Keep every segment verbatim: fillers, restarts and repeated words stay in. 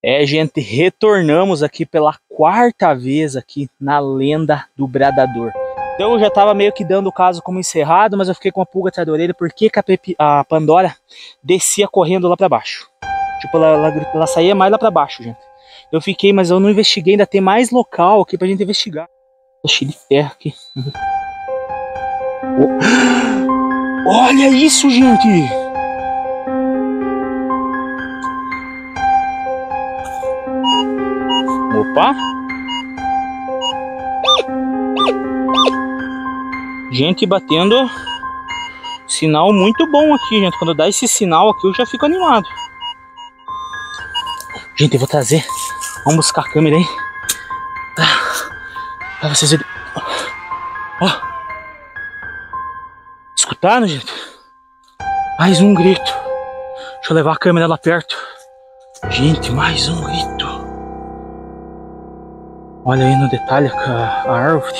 É, gente, retornamos aqui pela quarta vez aqui na Lenda do Bradador. Então eu já tava meio que dando o caso como encerrado, mas eu fiquei com a pulga atrás da orelha porque a, Pepe, a Pandora descia correndo lá pra baixo. Tipo, ela, ela, ela saía mais lá pra baixo, gente. Eu fiquei, mas eu não investiguei, ainda tem mais local aqui pra gente investigar. Tá cheio de terra aqui. Oh. Olha isso, gente! Opa! Gente batendo sinal muito bom aqui, gente. Quando dá esse sinal aqui eu já fico animado. Gente, eu vou trazer. Vamos buscar a câmera aí. Pra vocês verem. Ó. Escutaram, gente? Mais um grito. Deixa eu levar a câmera lá perto. Gente, mais um grito. Olha aí no detalhe a, a árvore.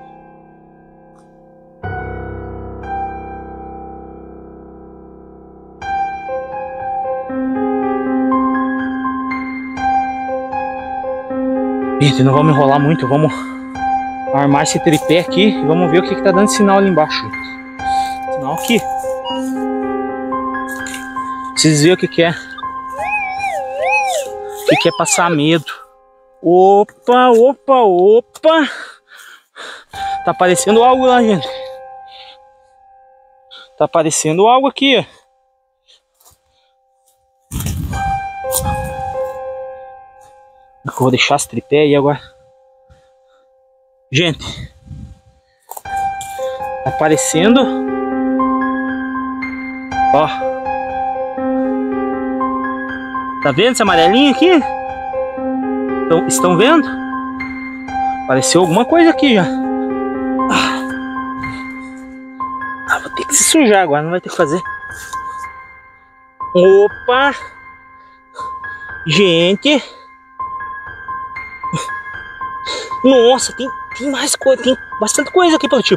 Gente, não vamos enrolar muito, vamos armar esse tripé aqui e vamos ver o que, que tá dando sinal ali embaixo. Sinal aqui. Vocês verem o que, que é. O que, que é passar medo. Opa, opa, opa. Tá aparecendo algo lá, gente. Tá aparecendo algo aqui, ó. Eu vou deixar esse tripé aí agora. Gente. Tá aparecendo. Ó. Tá vendo esse amarelinho aqui? Então, estão vendo? Apareceu alguma coisa aqui já. Ah, vou ter que se sujar agora, não vai ter que fazer. Opa! Gente! Nossa, tem, tem mais coisa, tem bastante coisa aqui pelo tipo.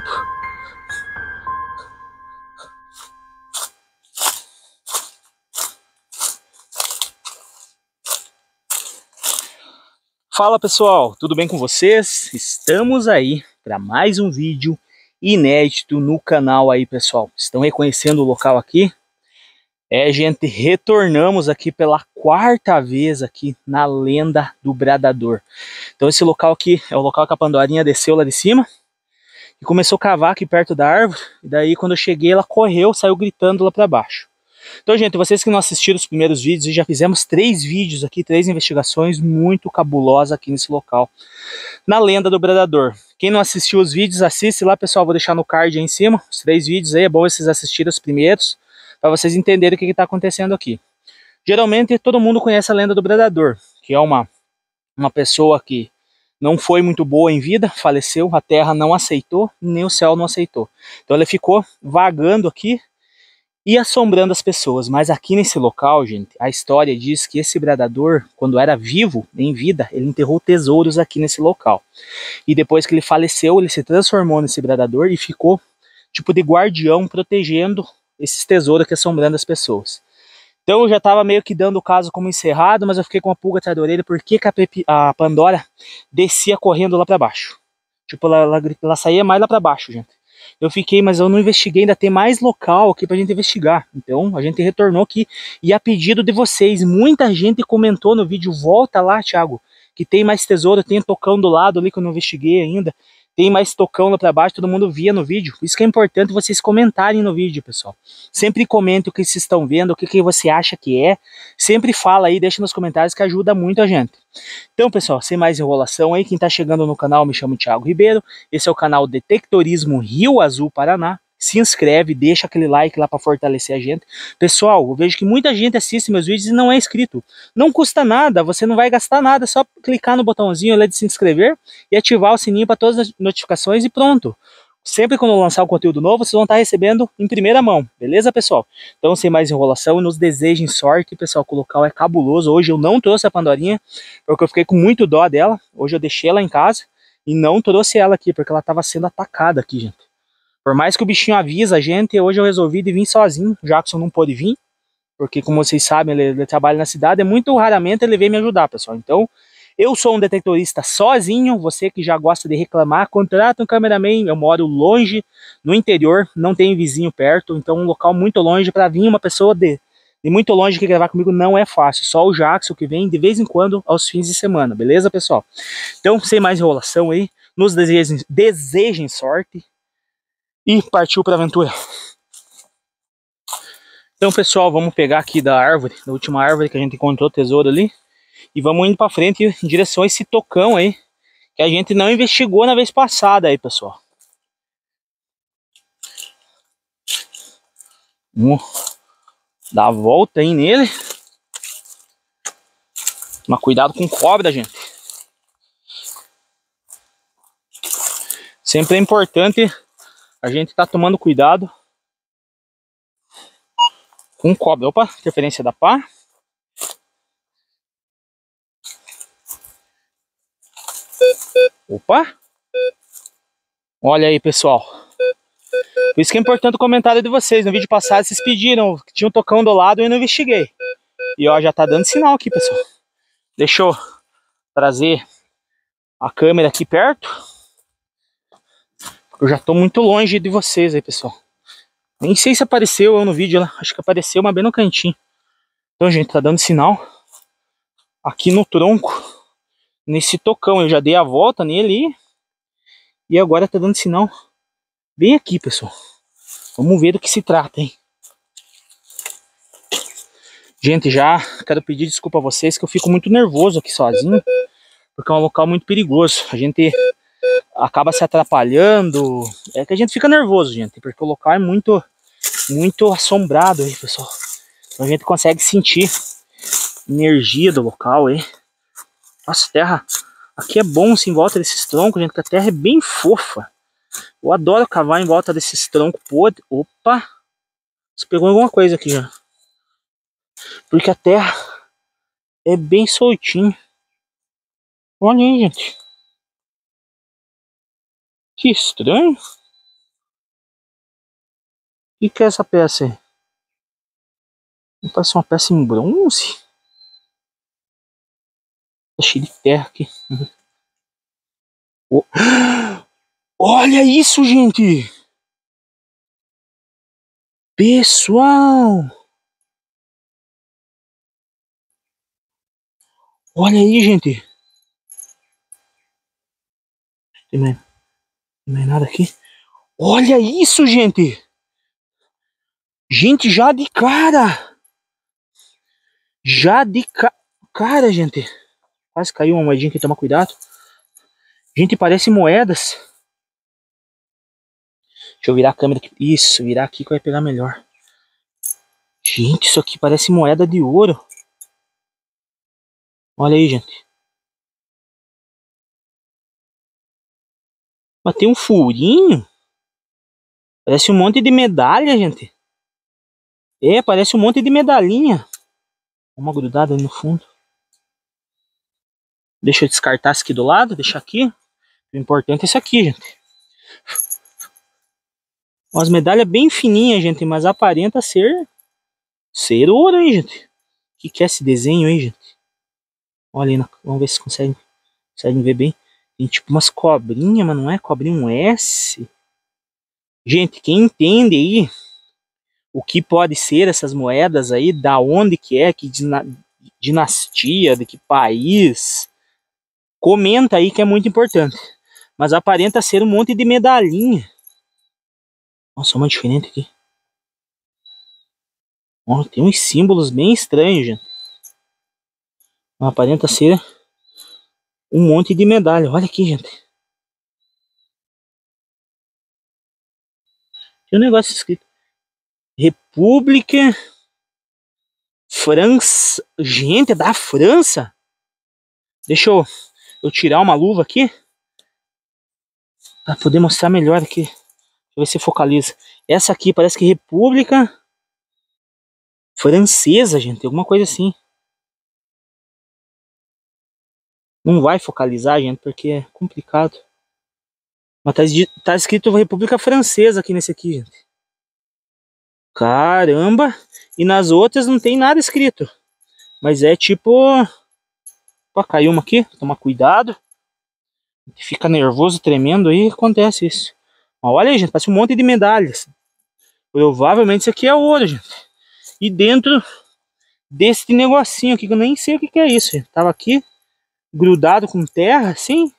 Fala pessoal, tudo bem com vocês? Estamos aí para mais um vídeo inédito no canal aí, pessoal. Estão reconhecendo o local aqui? É, gente, retornamos aqui pela quarta vez aqui na Lenda do Bradador. Então esse local aqui é o local que a Pandorinha desceu lá de cima e começou a cavar aqui perto da árvore. E daí quando eu cheguei ela correu, saiu gritando lá para baixo. Então, gente, vocês que não assistiram os primeiros vídeos, já fizemos três vídeos aqui, três investigações muito cabulosas aqui nesse local, na Lenda do Bradador. Quem não assistiu os vídeos, assiste lá, pessoal, vou deixar no card aí em cima, os três vídeos aí, é bom vocês assistirem os primeiros, para vocês entenderem o que está acontecendo aqui. Geralmente, todo mundo conhece a Lenda do Bradador, que é uma, uma pessoa que não foi muito boa em vida, faleceu, a terra não aceitou, nem o céu não aceitou. Então, ele ficou vagando aqui, e assombrando as pessoas. Mas aqui nesse local, gente, a história diz que esse bradador, quando era vivo, em vida, ele enterrou tesouros aqui nesse local. E depois que ele faleceu, ele se transformou nesse bradador e ficou tipo de guardião, protegendo esses tesouros aqui, assombrando as pessoas. Então eu já tava meio que dando o caso como encerrado, mas eu fiquei com a pulga atrás da orelha porque a, Pepe, a Pandora descia correndo lá pra baixo. Tipo, ela, ela, ela saía mais lá pra baixo, gente. Eu fiquei, mas eu não investiguei, ainda tem mais local aqui pra gente investigar. Então a gente retornou aqui e a pedido de vocês, muita gente comentou no vídeo, volta lá, Thiago, que tem mais tesouro, tem tocão do lado ali que eu não investiguei ainda, tem mais tocão lá pra baixo, todo mundo via no vídeo. Isso que é importante vocês comentarem no vídeo, pessoal. Sempre comente o que vocês estão vendo, o que, que você acha que é. Sempre fala aí, deixa nos comentários que ajuda muito a gente. Então, pessoal, sem mais enrolação aí, quem tá chegando no canal, me chamo Thiago Ribeiro. Esse é o canal Detectorismo Rio Azul Paraná. Se inscreve, deixa aquele like lá para fortalecer a gente. Pessoal, eu vejo que muita gente assiste meus vídeos e não é inscrito. Não custa nada, você não vai gastar nada, é só clicar no botãozinho ali de se inscrever e ativar o sininho para todas as notificações e pronto. Sempre quando eu lançar o conteúdo novo, vocês vão estar recebendo em primeira mão, beleza, pessoal? Então, sem mais enrolação, nos desejem sorte, pessoal, que o local é cabuloso. Hoje eu não trouxe a Pandorinha, porque eu fiquei com muito dó dela. Hoje eu deixei ela em casa e não trouxe ela aqui, porque ela estava sendo atacada aqui, gente. Por mais que o bichinho avisa a gente, hoje eu resolvi de vir sozinho. O Jackson não pôde vir. porque como vocês sabem, ele, ele trabalha na cidade, é muito raramente ele vem me ajudar, pessoal. Então, eu sou um detectorista sozinho, você que já gosta de reclamar, contrata um cameraman, eu moro longe, no interior, não tem vizinho perto, então um local muito longe, para vir uma pessoa de, de muito longe que gravar comigo não é fácil, só o Jackson que vem de vez em quando aos fins de semana, beleza, pessoal? Então, sem mais enrolação aí, nos desejem, desejem sorte e partiu para a aventura. Então, pessoal, vamos pegar aqui da árvore, da última árvore que a gente encontrou o tesouro ali, e vamos indo para frente em direção a esse tocão aí, que a gente não investigou na vez passada aí, pessoal. Vamos dar a volta aí nele. Mas cuidado com cobra, gente. Sempre é importante a gente estar tá tomando cuidado com cobra. Opa, interferência da pá. Opa. Olha aí, pessoal. Por isso que é importante o comentário de vocês. No vídeo passado vocês pediram que tinha um tocão do lado e eu não investiguei. E ó, já tá dando sinal aqui, pessoal. Deixa eu trazer a câmera aqui perto. Eu já tô muito longe de vocês aí, pessoal. Nem sei se apareceu eu no vídeo lá. Acho que apareceu, mas bem no cantinho. Então, gente, tá dando sinal aqui no tronco, nesse tocão. Eu já dei a volta nele e agora tá dando sinal bem aqui, pessoal. Vamos ver do que se trata, hein? Gente, já quero pedir desculpa a vocês que eu fico muito nervoso aqui sozinho, porque é um local muito perigoso. A gente acaba se atrapalhando. É que a gente fica nervoso, gente, porque o local é muito, muito assombrado aí, pessoal. Então a gente consegue sentir a energia do local aí. Nossa, terra aqui é bom assim, em volta desses troncos, gente, que a terra é bem fofa. Eu adoro cavar em volta desses troncos podres. Opa! Você pegou alguma coisa aqui já. Porque a terra é bem soltinha. Olha aí, gente. Que estranho. O que, que é essa peça aí? Parece uma peça em bronze. Tá cheio de terra aqui. Oh. Olha isso, gente. Pessoal. Olha aí, gente. Tem mais, tem mais nada aqui. Olha isso, gente. Gente, já de cara. Já de ca... cara, gente. Quase caiu uma moedinha aqui, toma cuidado. Gente, parece moedas. Deixa eu virar a câmera aqui. Isso, virar aqui que vai pegar melhor. Gente, isso aqui parece moeda de ouro. Olha aí, gente. Mas tem um furinho. Parece um monte de medalha, gente. É, parece um monte de medalhinha. Uma grudada ali no fundo. Deixa eu descartar isso aqui do lado, deixar aqui. O importante é isso aqui, gente. Umas medalhas bem fininhas, gente, mas aparenta ser ser ouro, hein, gente. O que, que é esse desenho aí, gente? Olha aí, vamos ver se conseguem, conseguem ver bem. Tem tipo umas cobrinhas, mas não é cobrinha, um S. Gente, quem entende aí o que pode ser essas moedas aí, da onde que é, que dinastia, de que país, comenta aí que é muito importante. Mas aparenta ser um monte de medalhinha. Nossa, uma diferente aqui. Oh, tem uns símbolos bem estranhos, gente. Aparenta ser um monte de medalha. Olha aqui, gente. Tem um negócio escrito. República França. Gente, é da França? Deixa eu, eu tirar uma luva aqui. Pra poder mostrar melhor aqui. Deixa eu ver se focaliza. Essa aqui parece que República Francesa, gente. Alguma coisa assim. Não vai focalizar, gente, porque é complicado. Mas tá, tá escrito República Francesa aqui nesse aqui, gente. Caramba! E nas outras não tem nada escrito. Mas é tipo... Opa, caiu uma aqui. Toma cuidado. Fica nervoso, tremendo aí, acontece isso. Ó, olha aí, gente, parece um monte de medalhas. Provavelmente isso aqui é ouro, gente. E dentro desse negocinho aqui, que eu nem sei o que, que é isso, gente. Tava aqui, grudado com terra, assim.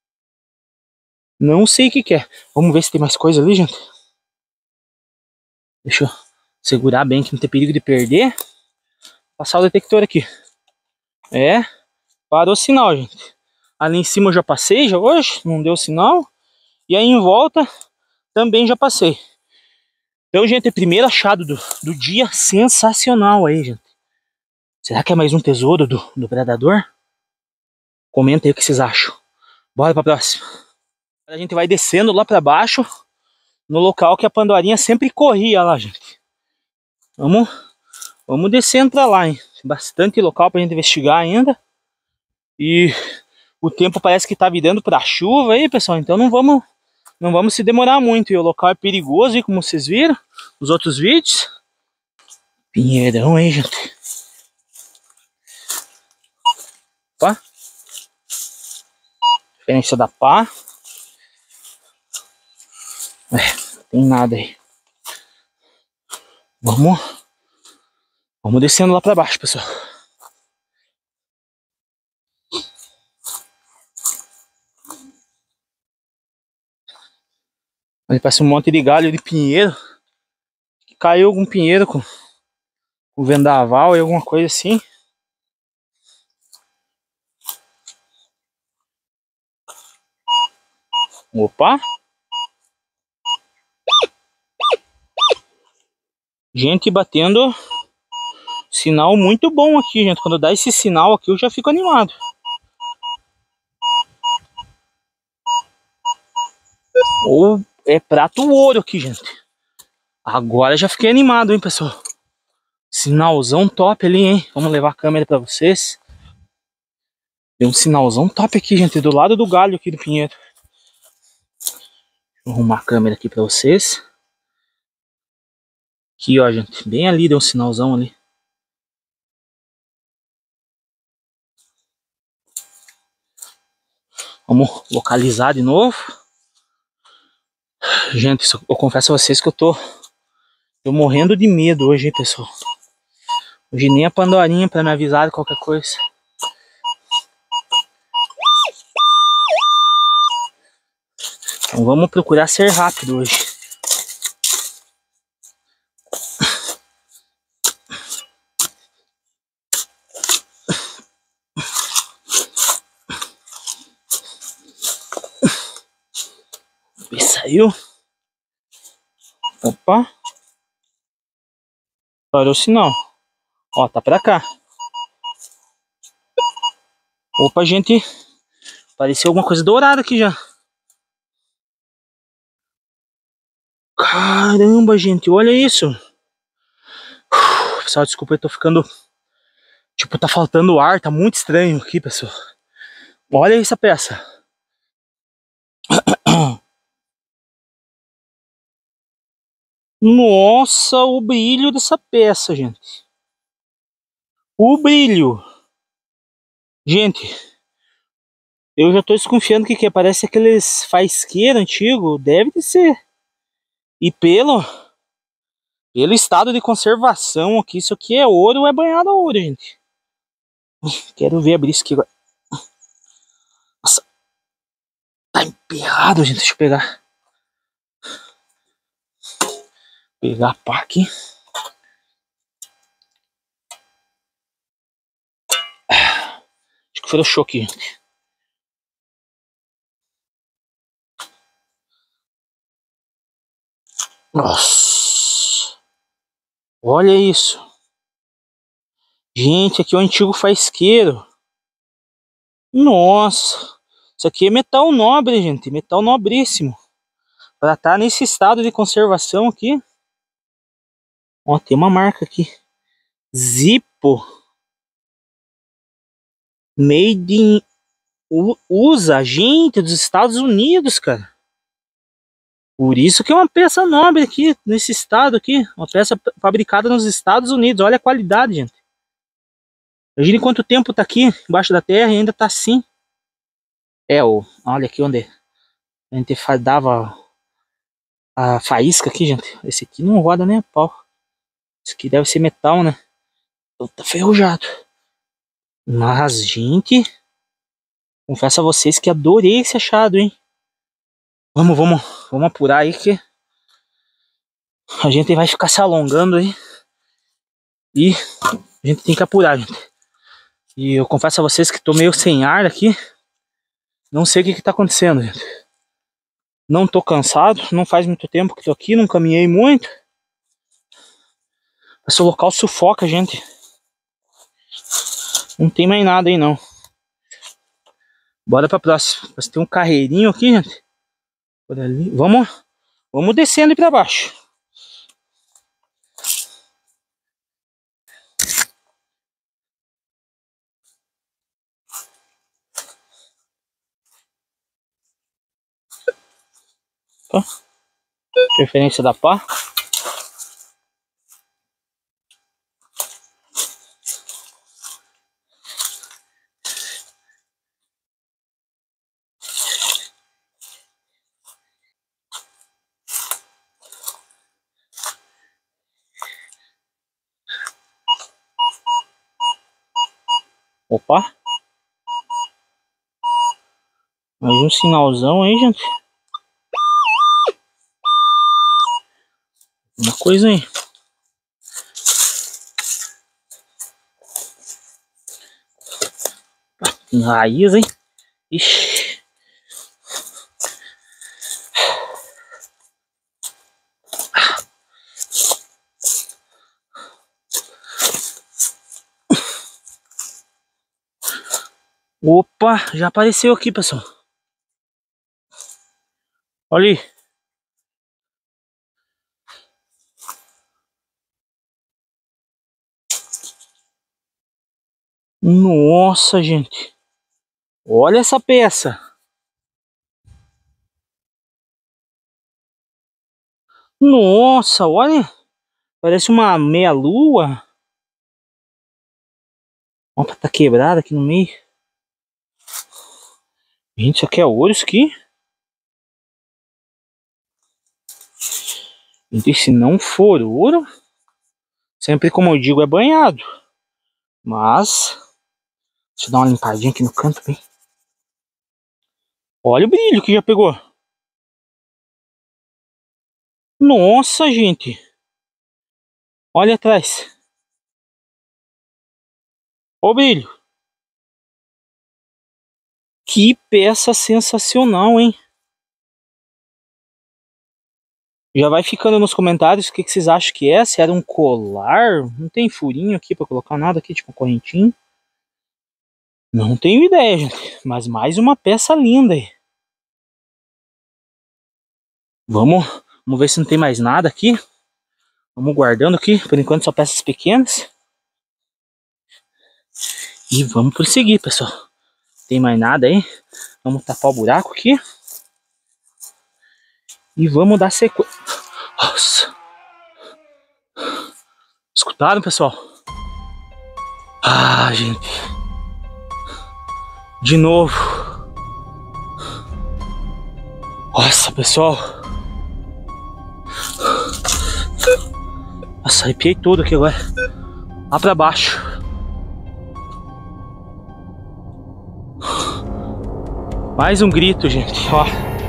Não sei o que, que é. Vamos ver se tem mais coisa ali, gente. Deixa eu segurar bem, que não tem perigo de perder. Passar o detector aqui. É, parou o sinal, gente. Ali em cima eu já passei, já hoje, não deu sinal. E aí em volta também já passei. Então, gente, é o primeiro achado do, do dia, sensacional aí, gente. Será que é mais um tesouro do, do predador? Comenta aí o que vocês acham. Bora pra próxima. A gente vai descendo lá pra baixo, no local que a Pandorinha sempre corria lá, gente. Vamos, vamos descendo pra lá, hein. Tem bastante local pra gente investigar ainda. E o tempo parece que tá virando pra chuva aí, pessoal. Então não vamos, não vamos se demorar muito. E o local é perigoso, hein, como vocês viram nos outros vídeos. Pinheirão aí, gente. Opa. Diferença da pá. É, não tem nada aí. Vamos, vamos descendo lá pra baixo, pessoal. Ali parece um monte de galho de pinheiro. Caiu algum pinheiro com o vendaval e alguma coisa assim. Opa! Gente batendo sinal muito bom aqui, gente. Quando dá esse sinal aqui eu já fico animado. Ou é prato ouro aqui, gente. Agora já fiquei animado, hein, pessoal. Sinalzão top ali, hein. Vamos levar a câmera pra vocês. Tem um sinalzão top aqui, gente. Do lado do galho aqui do pinheiro. Vou arrumar a câmera aqui pra vocês. Aqui, ó, gente. Bem ali, deu um sinalzão ali. Vamos localizar de novo. Gente, eu confesso a vocês que eu tô, tô morrendo de medo hoje, hein, pessoal. Hoje nem a Pandorinha pra me avisar de qualquer coisa. Então vamos procurar ser rápido hoje. E saiu. Opa. Parou o sinal. Ó, tá pra cá. Opa, gente. Apareceu alguma coisa dourada aqui já. Caramba, gente. Olha isso. Uf, pessoal, desculpa, eu tô ficando... Tipo, tá faltando ar. Tá muito estranho aqui, pessoal. Olha essa peça. Nossa, o brilho dessa peça, gente. O brilho. Gente, eu já tô desconfiando que, que é. Parece aqueles faisqueiros antigos. Deve de ser. E pelo, pelo estado de conservação aqui, isso aqui é ouro ou é banhado a ouro, gente. Quero ver abrir isso aqui agora. Nossa. Tá emperrado, gente. Deixa eu pegar. Pegar a pá aqui. Acho que frouxou aqui, gente. Nossa. Olha isso. Gente, aqui é o antigo faisqueiro. Nossa. Isso aqui é metal nobre, gente. Metal nobríssimo. Pra estar nesse estado de conservação aqui. Ó, tem uma marca aqui. Zippo. Made in U S A. Gente, dos Estados Unidos, cara. Por isso que é uma peça nobre aqui, nesse estado aqui. Uma peça fabricada nos Estados Unidos. Olha a qualidade, gente. Imagine quanto tempo tá aqui, embaixo da terra, e ainda tá assim. É, o, olha aqui onde a gente dava a faísca aqui, gente. Esse aqui não roda nem a pau. Esse aqui deve ser metal, né? Tá ferrujado. Mas, gente, confesso a vocês que adorei esse achado, hein? Vamos, vamos, vamos apurar aí que a gente vai ficar se alongando aí. E a gente tem que apurar, gente. E eu confesso a vocês que tô meio sem ar aqui. Não sei o que que tá acontecendo, gente. Não tô cansado, não faz muito tempo que tô aqui, não caminhei muito. Esse local sufoca, gente. Não tem mais nada aí, não. Bora pra próxima. Mas tem um carreirinho aqui, gente. Por ali. Vamos, vamos descendo aí pra baixo. Ó. Preferência da pá. Opa. Mais um sinalzão aí, gente. Uma coisa aí. Tem raiz, hein? Ixi. Opa, já apareceu aqui, pessoal. Olha aí. Nossa, gente. Olha essa peça. Nossa, olha. Parece uma meia-lua. Opa, tá quebrada aqui no meio. Gente, isso aqui é ouro, isso aqui? Gente, se não for ouro, sempre como eu digo, é banhado. Mas, deixa eu dar uma limpadinha aqui no canto, bem. Olha o brilho que já pegou. Nossa, gente. Olha atrás. Olha o brilho. Que peça sensacional, hein? Já vai ficando nos comentários o que, que vocês acham que é. Se era um colar. Não tem furinho aqui pra colocar nada aqui, tipo um correntinho. Não tenho ideia, gente. Mas mais uma peça linda aí. Vamos, vamos ver se não tem mais nada aqui. Vamos guardando aqui. Por enquanto só peças pequenas. E vamos prosseguir, pessoal. Tem mais nada aí. Vamos tapar o buraco aqui. E vamos dar sequência. Nossa. Escutaram, pessoal? Ah, gente. De novo. Nossa, pessoal. Nossa, arrepiei todo aqui agora. Lá pra baixo. Mais um grito, gente. Ó.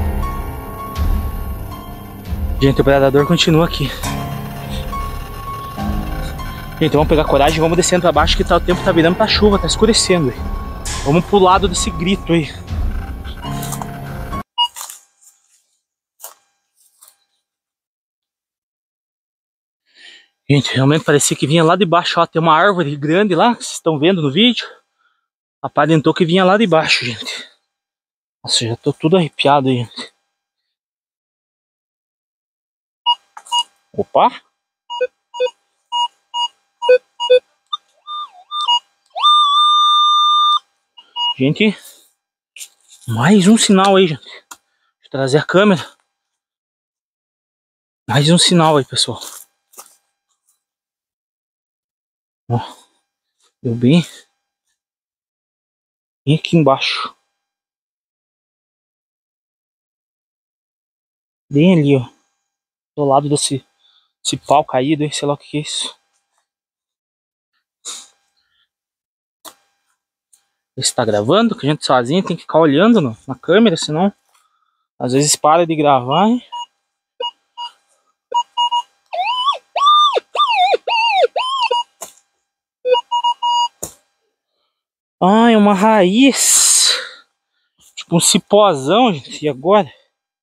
Gente, o predador continua aqui. Gente, vamos pegar coragem e vamos descendo pra baixo que tá, o tempo tá virando pra chuva, tá escurecendo. Vamos pro lado desse grito aí. Gente, realmente parecia que vinha lá de baixo, ó. Tem uma árvore grande lá, que vocês estão vendo no vídeo. Aparentou que vinha lá de baixo, gente. Nossa, já tô tudo arrepiado aí, gente. Opa! Gente, mais um sinal aí, gente. Deixa eu trazer a câmera. Mais um sinal aí, pessoal. Ó, deu bem, bem aqui embaixo. Bem ali, ó. Do lado desse, desse pau caído, hein? Sei lá o que, que é isso. Você tá gravando, que a gente sozinho tem que ficar olhando no, na câmera, senão às vezes para de gravar, hein? Ah, é uma raiz. Tipo um cipózão, gente. E agora?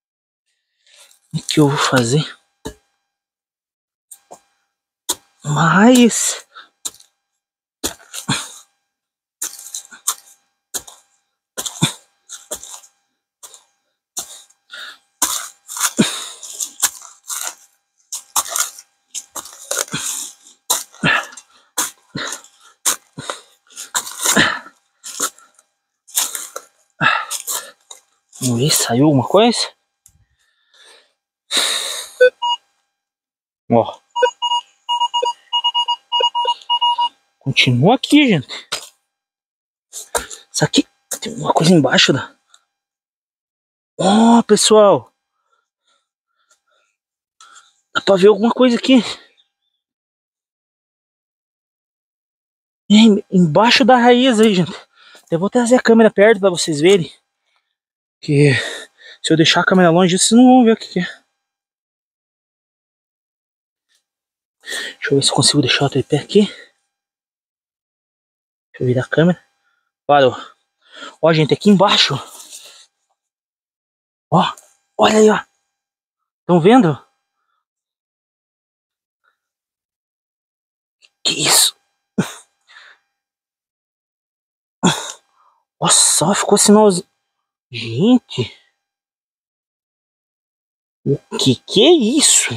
O que eu vou fazer? Uma raiz. Vamos ver se saiu alguma coisa. Ó. Continua aqui, gente. Isso aqui tem uma coisa embaixo da... Ó, pessoal. Dá pra ver alguma coisa aqui. É, embaixo da raiz aí, gente. Eu vou trazer a câmera perto pra vocês verem. Que se eu deixar a câmera longe, vocês não vão ver o que, que é. Deixa eu ver se eu consigo deixar o tripé aqui. Deixa eu virar a câmera. Parou. Ó, gente, aqui embaixo. Ó, olha aí, ó. Estão vendo? Que isso? Nossa, só ficou sinalzinho. Gente. O que que é isso?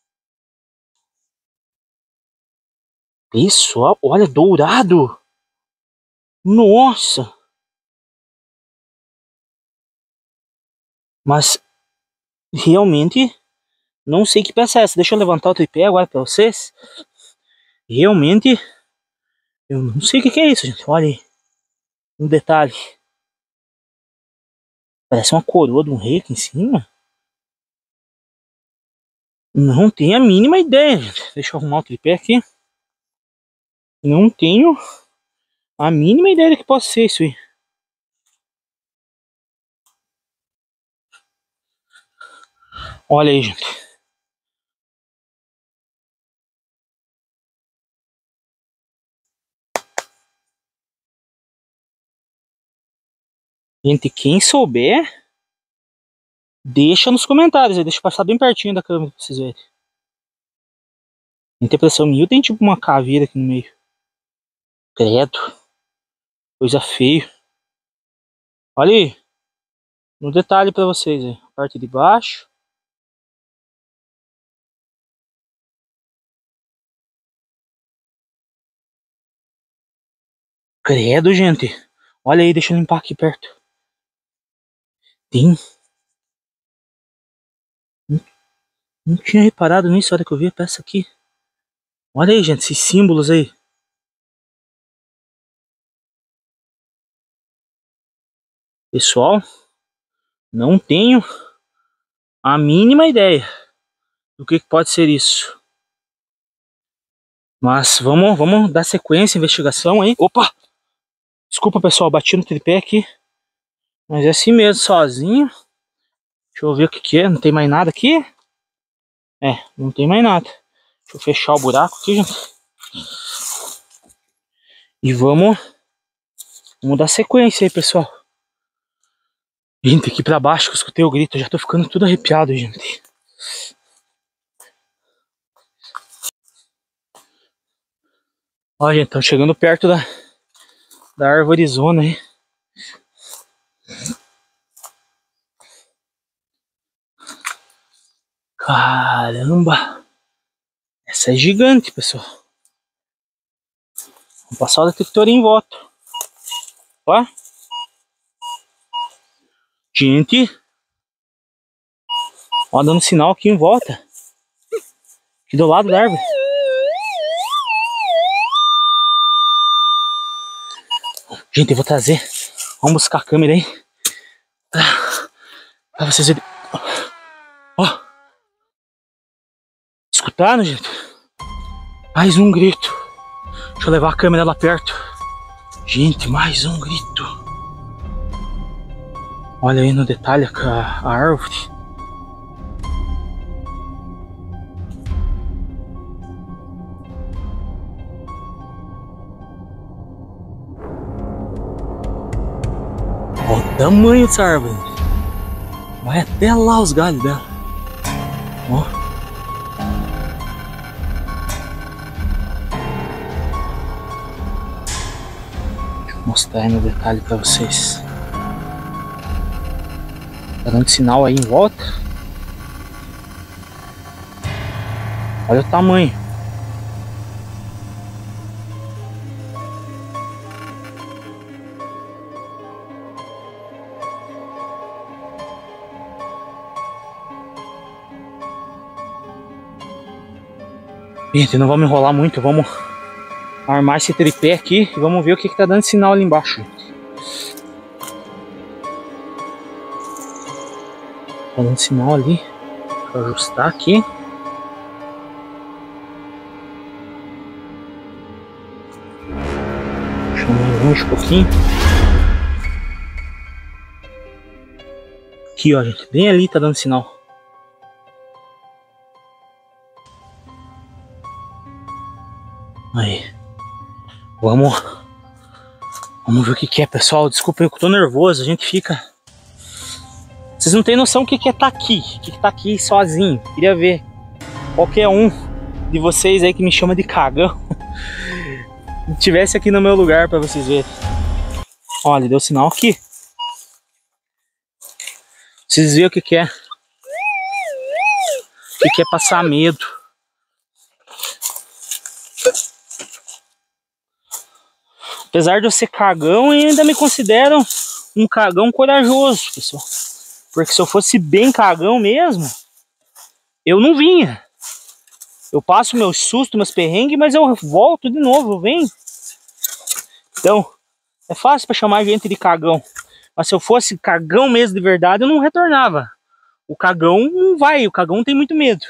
Pessoal, olha, dourado. Nossa. Mas, realmente, não sei que peça é essa. Deixa eu levantar o tripé agora pra vocês. Realmente, eu não sei o que que é isso, gente. Olha aí. Um detalhe. Parece uma coroa de um rei aqui em cima. Não tenho a mínima ideia, gente. Deixa eu arrumar o tripé aqui. Não tenho a mínima ideia do que possa ser isso aí. Olha aí, gente. Gente, quem souber, deixa nos comentários. Deixa eu passar bem pertinho da câmera pra vocês verem. A interpretação minha tem tipo uma caveira aqui no meio. Credo. Coisa feia. Olha aí. No detalhe pra vocês aí. A parte de baixo. Credo, gente. Olha aí, deixa eu limpar aqui perto. Tem. Não, não tinha reparado nisso na hora que eu vi a peça aqui. Olha aí, gente, esses símbolos aí. Pessoal, não tenho a mínima ideia do que pode ser isso. Mas vamos, vamos dar sequência à investigação aí. Opa! Desculpa, pessoal, bati no tripé aqui. Mas é assim mesmo, sozinho. Deixa eu ver o que que é. Não tem mais nada aqui? É, não tem mais nada. Deixa eu fechar o buraco aqui, gente. E vamos, vamos dar sequência aí, pessoal. Gente, aqui pra baixo que eu escutei o grito. Eu já tô ficando tudo arrepiado, gente. Ó, gente, estão chegando perto da, da árvore zona aí. Caramba! Essa é gigante, pessoal. Vou passar o detector em volta. Ó. Gente. Ó, dando sinal aqui em volta. Aqui do lado da árvore. Gente, eu vou trazer. Vamos buscar a câmera aí. Pra vocês verem. Ó. Escutaram, gente? Mais um grito. Deixa eu levar a câmera lá perto. Gente, mais um grito. Olha aí no detalhe a, a árvore. Olha o tamanho dessa árvore. Vai até lá os galhos dela. Ó. Deixa eu mostrar aí no detalhe pra vocês. Tá dando sinal aí em volta. Olha o tamanho. Gente, não vamos enrolar muito, vamos armar esse tripé aqui e vamos ver o que que tá dando sinal ali embaixo. Tá dando sinal ali. Vou ajustar aqui. Deixa eu ir longe um pouquinho. Aqui, ó, gente. Bem ali tá dando sinal. Aí. Vamos. Vamos ver o que que é, pessoal. Desculpa eu que eu tô nervoso. A gente fica... Vocês não têm noção o que que é tá aqui. O que que tá aqui sozinho. Queria ver. Qualquer um de vocês aí que me chama de cagão tivesse aqui no meu lugar pra vocês verem. Olha, deu sinal aqui. Vocês viram o que que é. O que que é passar medo. Apesar de eu ser cagão, ainda me consideram um cagão corajoso, pessoal. Porque se eu fosse bem cagão mesmo, eu não vinha. Eu passo meus sustos, meus perrengues, mas eu volto de novo, eu venho. Então, é fácil para chamar a gente de cagão. Mas se eu fosse cagão mesmo de verdade, eu não retornava. O cagão não vai, o cagão tem muito medo.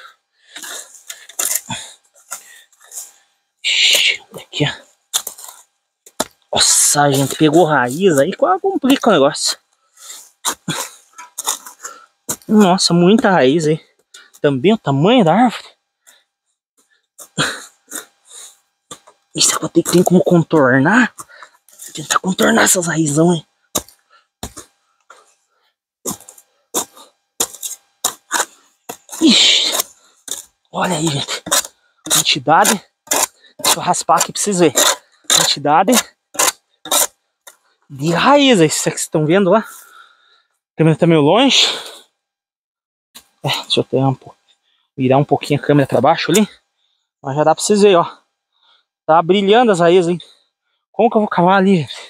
Ixi, olha aqui, ó. Nossa, a gente pegou raiz aí, quase complica o negócio. Nossa, muita raiz aí. Também o tamanho da árvore. Isso aqui eu tenho, tem como contornar? Tentar contornar essas raizão aí. Ixi. Olha aí, gente. Quantidade. Deixa eu raspar aqui pra vocês verem. Quantidade de raiz, isso que vocês estão vendo lá. A câmera tá meio longe. É, deixa eu ter um, virar um pouquinho a câmera para baixo ali. Mas já dá pra vocês verem, ó. Tá brilhando as raízes, hein? Como que eu vou cavar ali, gente?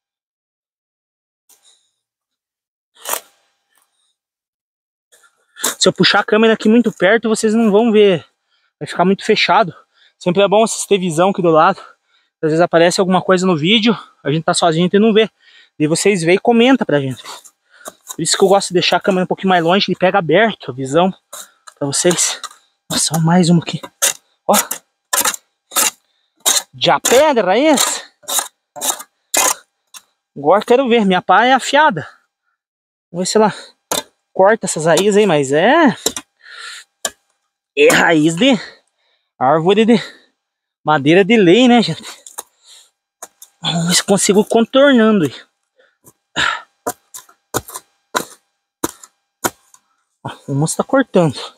Se eu puxar a câmera aqui muito perto, vocês não vão ver. Vai ficar muito fechado. Sempre é bom vocês ter visão aqui do lado. Às vezes aparece alguma coisa no vídeo, a gente tá sozinho e não vê. E vocês veem e comenta pra gente. Por isso que eu gosto de deixar a câmera um pouquinho mais longe, ele pega aberto a visão pra vocês. Nossa, ó, mais uma aqui. Ó. Já pedra esse? Agora quero ver, minha pá é afiada. Vamos ver se ela corta essas raízes aí, mas é... É raiz de árvore de madeira de lei, né, gente? Vamos ver se consigo contornando aí. O moço tá cortando. Deixa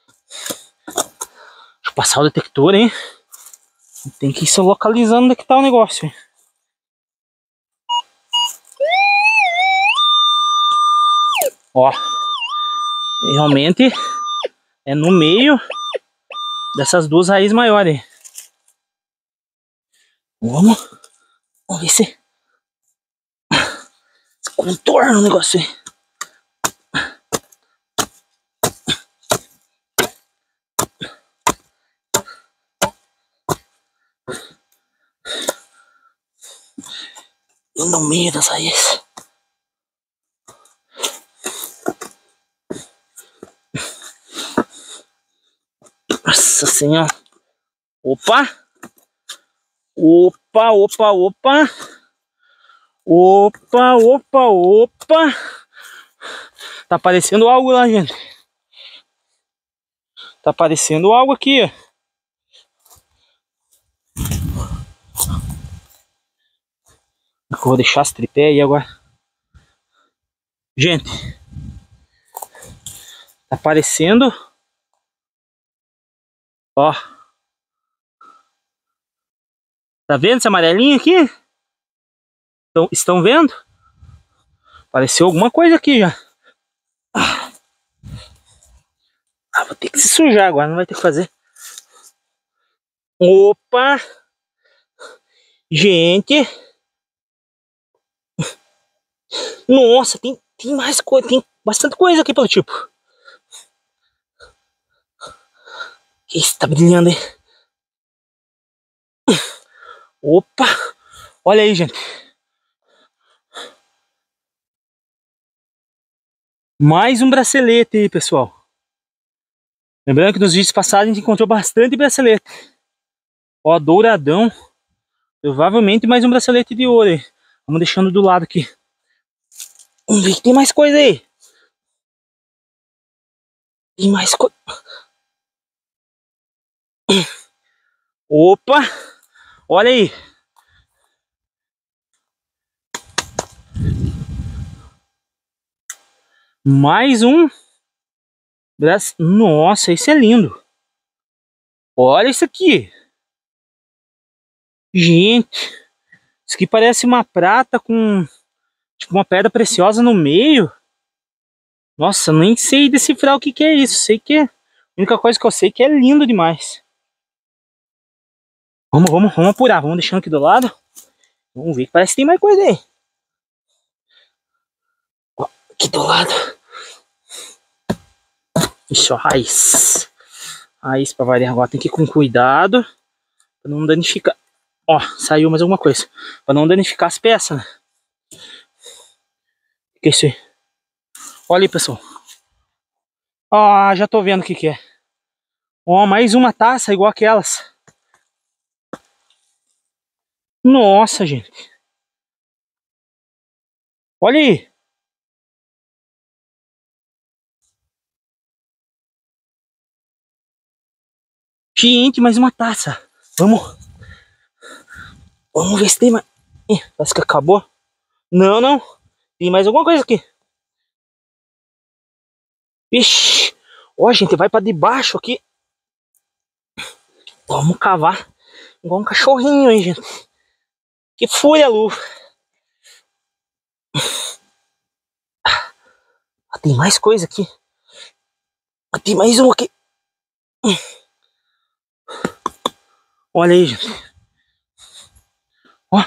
eu passar o detector, hein? Tem que ir se localizando onde é que tá o negócio, hein? Ó. Realmente é no meio dessas duas raízes maiores. Vamos. Vamos ver se... se contorna o negócio aí. meio das raízes. Nossa senhora. Opa! Opa, opa, opa! Opa, opa, opa! Tá aparecendo algo lá, gente. Tá aparecendo algo aqui, ó. Eu vou deixar as tripé aí agora. Gente, tá aparecendo. Ó. Tá vendo esse amarelinho aqui? Então, estão vendo? Apareceu alguma coisa aqui já. Ah, vou ter que se sujar agora, não vai ter que fazer. Opa! Gente! Nossa, tem, tem mais coisa, tem bastante coisa aqui pelo tipo. Que está brilhando aí. Opa! Olha aí, gente. Mais um bracelete aí, pessoal. Lembrando que nos vídeos passados a gente encontrou bastante bracelete. Ó, douradão. Provavelmente mais um bracelete de ouro aí. Vamos deixando do lado aqui. Vamos ver que tem mais coisa aí. Tem mais coisa. Opa! Olha aí. Mais um. Nossa, isso é lindo. Olha isso aqui. Gente. Isso aqui parece uma prata com tipo uma pedra preciosa no meio. Nossa, nem sei decifrar o que que é isso. Sei que é... A única coisa que eu sei é que é lindo demais. Vamos, vamos, vamos apurar. Vamos deixando aqui do lado. Vamos ver que parece que tem mais coisa aí. Ó, aqui do lado. Ixi, ó, raiz. Raiz pra variar. Agora tem que ir com cuidado. Pra não danificar. Ó, saiu mais alguma coisa. Pra não danificar as peças, né? O que é isso aí? Olha aí, pessoal. Ó, já tô vendo o que que é. Ó, mais uma taça igual aquelas. Nossa, gente. Olha aí. Gente, mais uma taça. Vamos. Vamos ver se tem mais. Ih, parece que acabou. Não, não. Tem mais alguma coisa aqui. Ixi. Ó, gente, vai pra debaixo aqui. Vamos cavar. Igual um cachorrinho aí, gente. Que fúria, Lu. Ah, tem mais coisa aqui. Ah, tem mais um aqui. Olha aí, gente. Ó.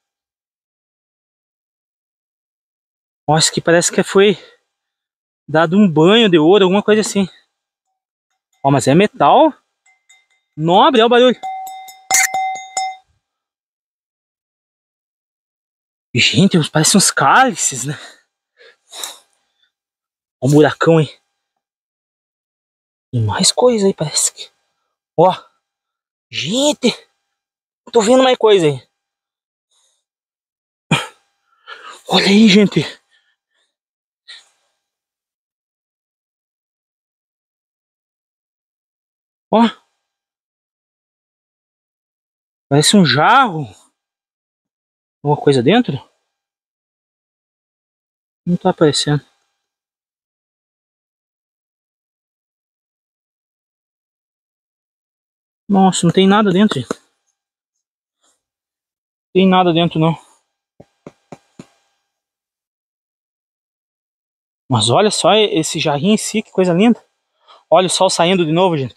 Ó, isso aqui parece que foi dado um banho de ouro, alguma coisa assim. Ó, mas é metal nobre, olha o barulho. Gente, parece uns cálices, né? Ó, um buracão aí. Tem mais coisa aí, parece que. Ó. Gente. Tô vendo mais coisa aí. Olha aí, gente. Ó. Parece um jarro. Alguma coisa dentro? Não tá aparecendo. Nossa, não tem nada dentro. Não tem nada dentro, não. Mas olha só esse jarrinho em si, que coisa linda. Olha o sol saindo de novo, gente.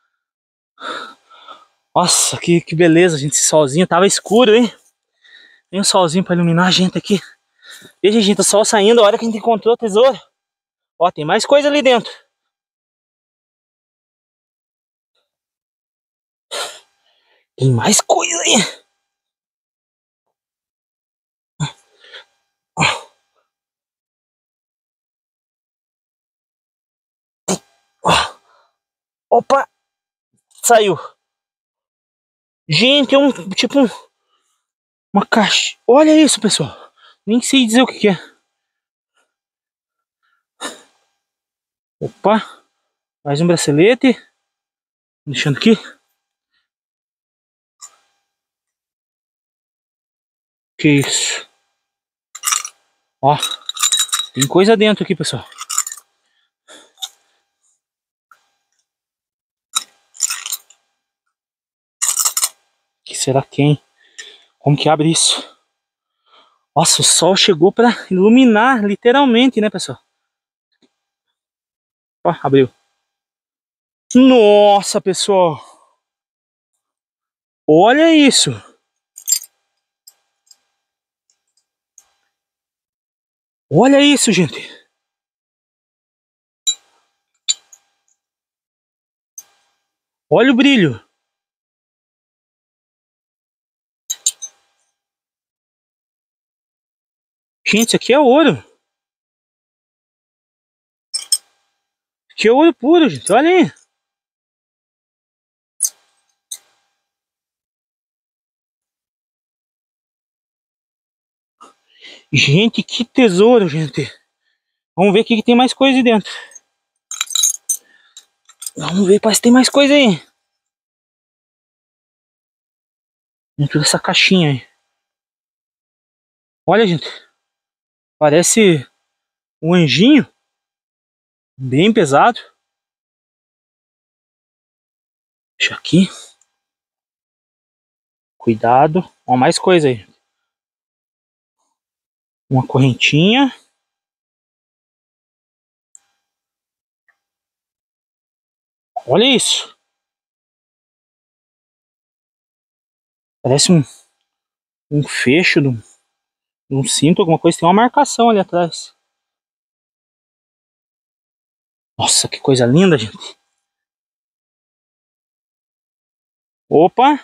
Nossa, que, que beleza, gente. Esse solzinho tava escuro, hein? Tem um solzinho pra iluminar a gente aqui. Veja, gente, o sol saindo, a hora que a gente encontrou o tesouro. Ó, tem mais coisa ali dentro. Tem mais coisa aí. Opa! Saiu. Gente, é um tipo um, uma caixa. Olha isso, pessoal. Nem sei dizer o que, que é. Opa! Mais um bracelete. Deixando aqui. Que isso? Ó, tem coisa dentro aqui, pessoal. Que será que é, hein? Como que abre isso? Nossa, o sol chegou para iluminar, literalmente, né, pessoal? Ó, abriu. Nossa, pessoal. Olha isso. Olha isso, gente. Olha o brilho. Gente, isso aqui é ouro. Isso aqui é ouro puro, gente. Olha aí. Gente, que tesouro, gente. Vamos ver o que tem mais coisa aí dentro. Vamos ver, parece que tem mais coisa aí. Dentro dessa caixinha aí. Olha, gente. Parece um anjinho. Bem pesado. Deixa aqui. Cuidado. Ó, mais coisa aí. Uma correntinha. Olha isso. Parece um, um fecho de um, de um cinto, alguma coisa. Tem uma marcação ali atrás. Nossa, que coisa linda, gente. Opa.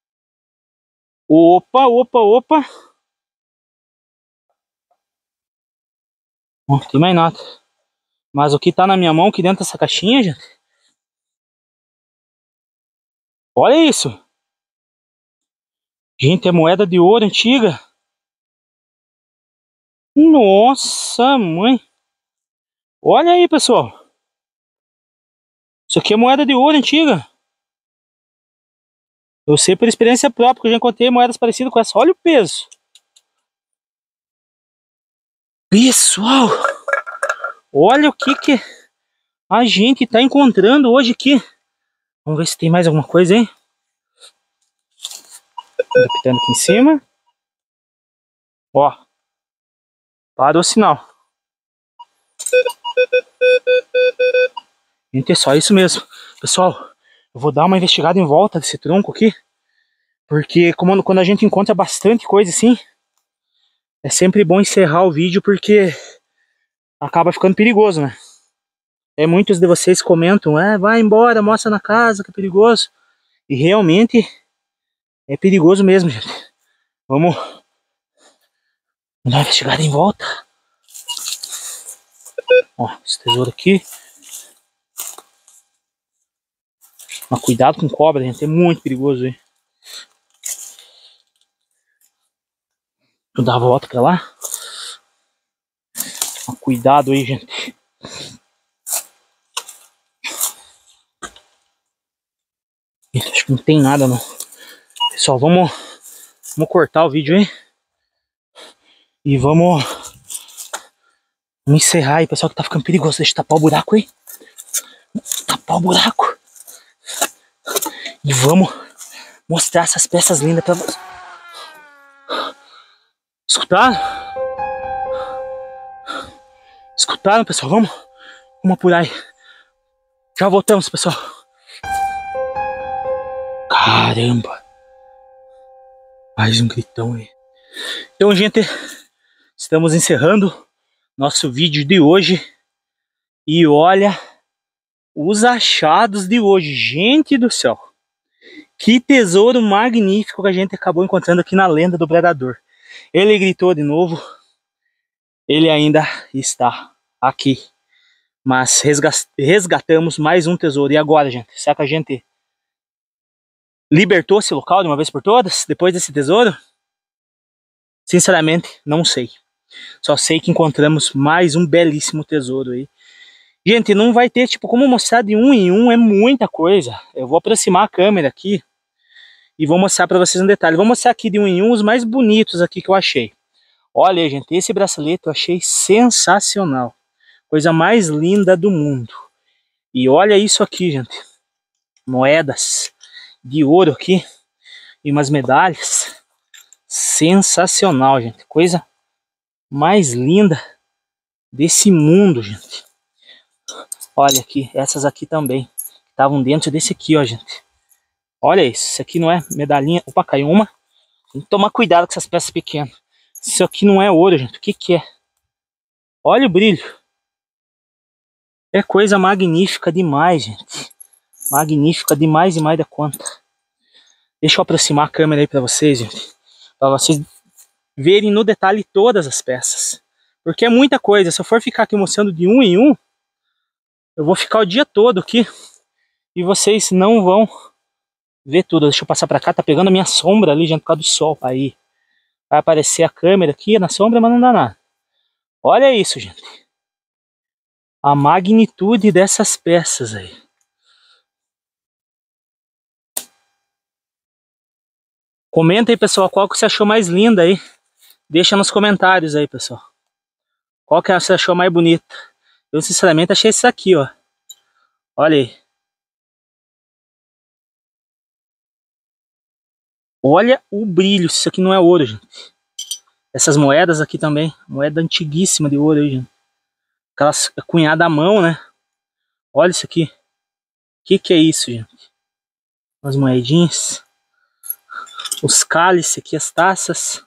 Opa, opa, opa. Não tem mais nada. Mas o que tá na minha mão aqui dentro dessa caixinha, gente? Olha isso. Gente, é moeda de ouro antiga. Nossa, mãe. Olha aí, pessoal. Isso aqui é moeda de ouro antiga. Eu sei por experiência própria, porque eu já encontrei moedas parecidas com essa. Olha o peso. Pessoal, olha o que que a gente tá encontrando hoje aqui. Vamos ver se tem mais alguma coisa, hein? Adaptando aqui em cima. Ó. Para o sinal. Gente, é só isso mesmo. Pessoal, eu vou dar uma investigada em volta desse tronco aqui. Porque como, quando a gente encontra bastante coisa assim, é sempre bom encerrar o vídeo porque acaba ficando perigoso, né? É, muitos de vocês comentam, é, vai embora, mostra na casa que é perigoso. E realmente é perigoso mesmo, gente. Vamos dar uma investigada em volta. Ó, esse tesouro aqui. Mas cuidado com cobra, gente, é muito perigoso aí. Vou dar a volta pra lá. Mas cuidado aí, gente. Acho que não tem nada, não. Pessoal, vamos, vamos cortar o vídeo aí. E vamos, vamos encerrar aí, pessoal, que tá ficando perigoso. Deixa eu tapar o buraco aí. Tapar o buraco. E vamos mostrar essas peças lindas pra vocês. Escutaram? Escutaram, pessoal? Vamos, vamos apurar aí. Já voltamos, pessoal. Caramba. Mais um gritão aí. Então, gente, estamos encerrando nosso vídeo de hoje. E olha os achados de hoje. Gente do céu. Que tesouro magnífico que a gente acabou encontrando aqui na lenda do Predador. Ele gritou de novo. Ele ainda está aqui Mas resgatamos mais um tesouro. E agora, gente? Será que a gente libertou esse local de uma vez por todas? Depois desse tesouro? Sinceramente, não sei. Só sei que encontramos mais um belíssimo tesouro aí. Gente, não vai ter, tipo, como mostrar de um em um, é muita coisa. Eu vou aproximar a câmera aqui e vou mostrar para vocês um detalhe. Vou mostrar aqui de um em um os mais bonitos aqui que eu achei. Olha, gente, esse bracelete eu achei sensacional. Coisa mais linda do mundo. E olha isso aqui, gente. Moedas de ouro aqui e umas medalhas. Sensacional, gente. Coisa mais linda desse mundo, gente. Olha aqui, essas aqui também. Estavam dentro desse aqui, ó, gente. Olha isso, isso aqui não é medalhinha. Opa, caiu uma. Tem que tomar cuidado com essas peças pequenas. Isso aqui não é ouro, gente. O que que é? Olha o brilho. É coisa magnífica demais, gente. Magnífica demais, demais da conta. Deixa eu aproximar a câmera aí pra vocês, gente. Pra vocês verem no detalhe todas as peças. Porque é muita coisa. Se eu for ficar aqui mostrando de um em um, eu vou ficar o dia todo aqui. E vocês não vão ver tudo. Deixa eu passar pra cá. Tá pegando a minha sombra ali, gente, por causa do sol. Aí vai aparecer a câmera aqui na sombra, mas não dá nada. Olha isso, gente. A magnitude dessas peças aí. Comenta aí, pessoal, qual que você achou mais linda aí. Deixa nos comentários aí, pessoal. Qual que você achou mais bonita? Eu, sinceramente, achei esse aqui, ó. Olha aí. Olha o brilho. Isso aqui não é ouro, gente. Essas moedas aqui também. Moeda antiguíssima de ouro aí, gente. Aquelas cunhadas à mão, né? Olha isso aqui. O que que é isso, gente? As moedinhas. Os cálices aqui, as taças.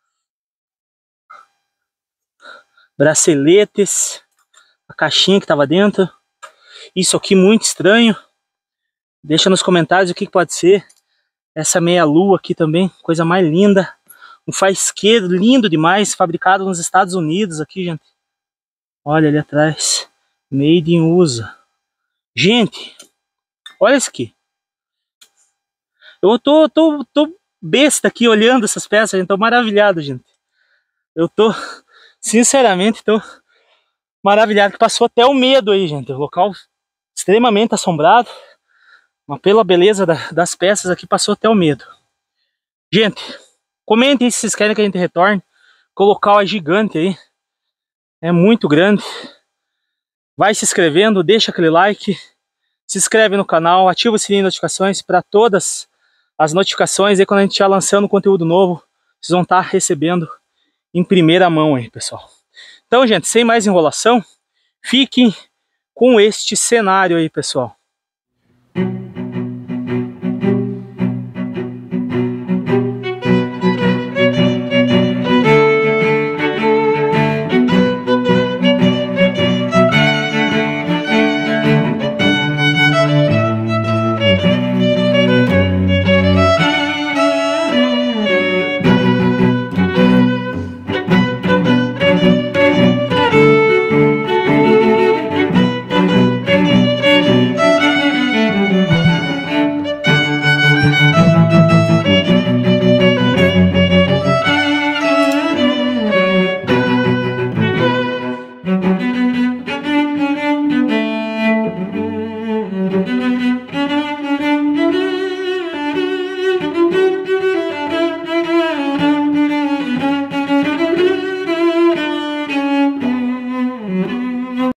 Braceletes. A caixinha que tava dentro. Isso aqui muito estranho. Deixa nos comentários o que, que pode ser. Essa meia lua aqui também. Coisa mais linda. Um faisqueiro lindo demais. Fabricado nos Estados Unidos aqui, gente. Olha ali atrás. Made in U S A. Gente. Olha isso aqui. Eu tô, tô, tô besta aqui olhando essas peças, gente. Tô maravilhado, gente. Eu tô, sinceramente, tô maravilhado. Que passou até o medo aí, gente. O local extremamente assombrado. Mas pela beleza da, das peças aqui, passou até o medo. Gente, comentem se vocês querem que a gente retorne. O local é gigante aí. É muito grande. Vai se inscrevendo, deixa aquele like. Se inscreve no canal, ativa o sininho de notificações para todas as notificações. E quando a gente estiver lançando conteúdo novo, vocês vão estar recebendo em primeira mão aí, pessoal. Então, gente, sem mais enrolação, fiquem com este cenário aí, pessoal.